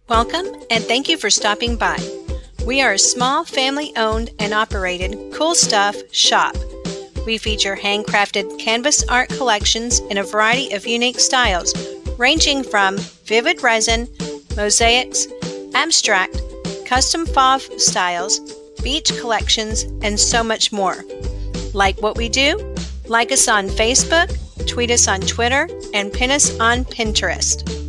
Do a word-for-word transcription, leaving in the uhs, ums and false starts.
Welcome and thank you for stopping by. We are a small family-owned and operated cool stuff shop. We feature handcrafted canvas art collections in a variety of unique styles, ranging from Vivid Resin, Mosaics, abstract, custom Fauve Styles, beach collections, and so much more. Like what we do? Like us on Facebook, tweet us on Twitter, and pin us on Pinterest.